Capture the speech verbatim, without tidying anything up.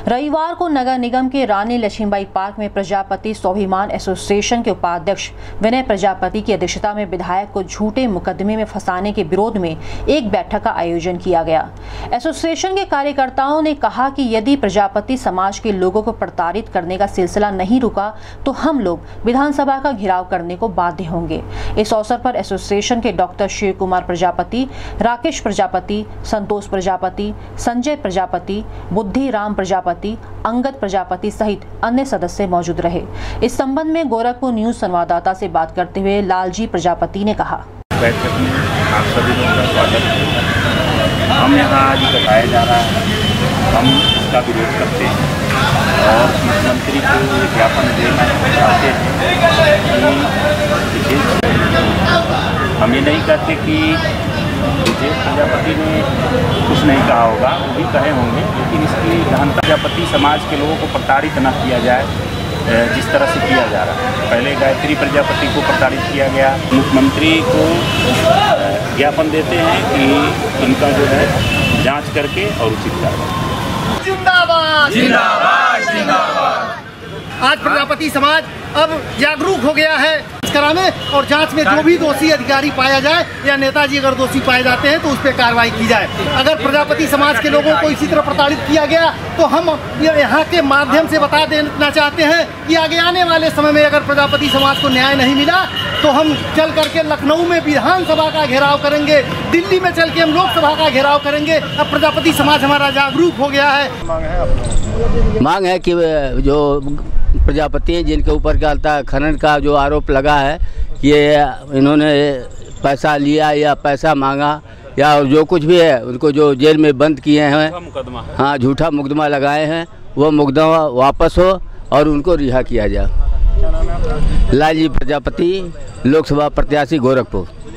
रविवार को नगर निगम के रानी लक्ष्मीबाई पार्क में प्रजापति स्वाभिमान एसोसिएशन के उपाध्यक्ष विनय प्रजापति की अध्यक्षता में विधायक को झूठे मुकदमे में फंसाने के विरोध में एक बैठक का आयोजन किया गया। एसोसिएशन के कार्यकर्ताओं ने कहा कि यदि प्रजापति समाज के लोगों को प्रताड़ित करने का सिलसिला नहीं रुका तो हम लोग विधानसभा का घेराव करने को बाध्य होंगे। इस अवसर पर एसोसिएशन के डॉक्टर शिव कुमार प्रजापति, राकेश प्रजापति, संतोष प्रजापति, संजय प्रजापति, बुद्धि राम प्रजापति, अंगद प्रजापति सहित अन्य सदस्य मौजूद रहे। इस संबंध में गोरखपुर न्यूज संवाददाता से बात करते हुए लालजी प्रजापति ने कहा, बैठक में आप सभी लोगों का स्वागत है। हम यहाँ आज बताया जा रहा है, हम इसका विरोध करते हैं और मुख्यमंत्री को ज्ञापन देना चाहते हैं कि हम ये नहीं कहते कि विजय प्रजापति ने कुछ नहीं कहा होगा, वो भी कहे होंगे, लेकिन इसकी गहनता प्रजापति समाज के लोगों को प्रताड़ित न किया जाए जिस तरह से किया जा रहा है। पहले गायत्री प्रजापति को प्रताड़ित किया गया। मुख्यमंत्री को ज्ञापन देते हैं कि इनका जो है जांच करके और उचित कार्रवाई। जिंदाबाद जिंदाबाद जिंदाबाद। आज प्रजापति समाज अब जागरूक हो गया है कराने और जांच में जो भी दोषी अधिकारी पाया जाए या नेताजी अगर दोषी पाए जाते हैं तो उस पर कार्रवाई की जाए। अगर प्रजापति समाज के लोगों को इसी तरह प्रताड़ित किया गया तो हम यहाँ के माध्यम से बता देना चाहते हैं कि आगे आने वाले समय में अगर प्रजापति समाज को न्याय नहीं मिला तो हम चल करके लखनऊ में विधानसभा का घेराव करेंगे, दिल्ली में चल के हम लोकसभा का घेराव करेंगे। अब प्रजापति समाज हमारा जागरूक हो गया है। मांग है कि जो प्रजापति हैं जिनके ऊपर क्या खनन का जो आरोप लगा है कि इन्होंने पैसा लिया या पैसा मांगा या जो कुछ भी है, उनको जो जेल में बंद किए हैं, हाँ झूठा मुकदमा लगाए हैं, वो मुकदमा वापस हो और उनको रिहा किया जाए। लालजी प्रजापति, लोकसभा प्रत्याशी गोरखपुर।